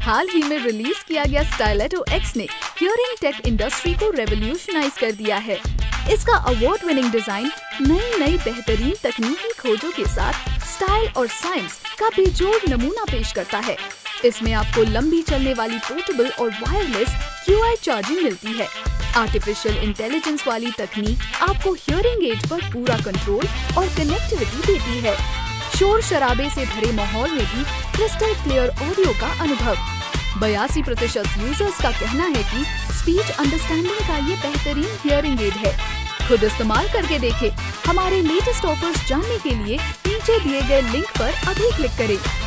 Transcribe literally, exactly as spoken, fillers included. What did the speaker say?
हाल ही में रिलीज किया गया स्टाइलेटो एक्स ने हियरिंग टेक इंडस्ट्री को रेवोल्यूशनाइज कर दिया है। इसका अवार्ड विनिंग डिजाइन नई नई बेहतरीन तकनीकी खोजों के साथ स्टाइल और साइंस का बेजोड़ नमूना पेश करता है। इसमें आपको लंबी चलने वाली पोर्टेबल और वायरलेस क्यू आई चार्जिंग मिलती है। आर्टिफिशियल इंटेलिजेंस वाली तकनीक आपको हियरिंग एड पर पूरा कंट्रोल और कनेक्टिविटी देती है। शोर शराबे से भरे माहौल में भी क्रिस्टल क्लियर ऑडियो का अनुभव। बयासी प्रतिशत यूजर्स का कहना है कि स्पीच अंडरस्टैंडिंग का ये बेहतरीन हियरिंग एड है। खुद इस्तेमाल करके देखें। हमारे लेटेस्ट ऑफर्स जानने के लिए नीचे दिए गए लिंक पर अभी क्लिक करें।